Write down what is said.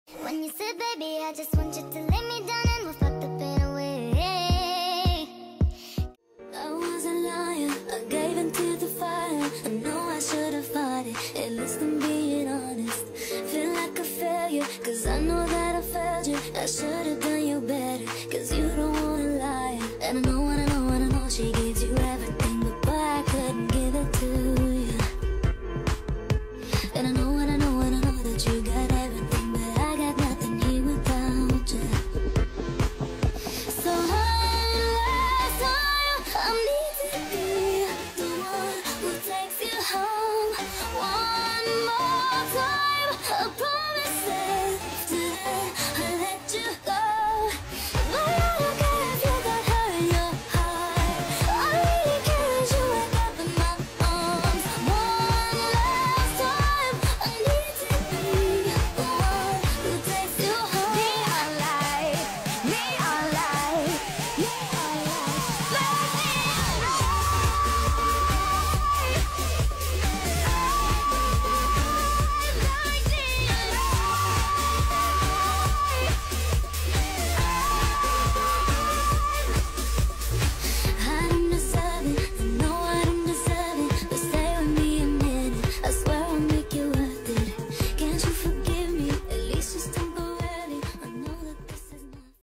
When you said, baby, I just want you to lay me down and we'll fuck the pain away. I was a liar, I gave into the fire. I know I should have fought it, at least I'm being honest. Feel like a failure, cause I know that I failed you. I should have done you better,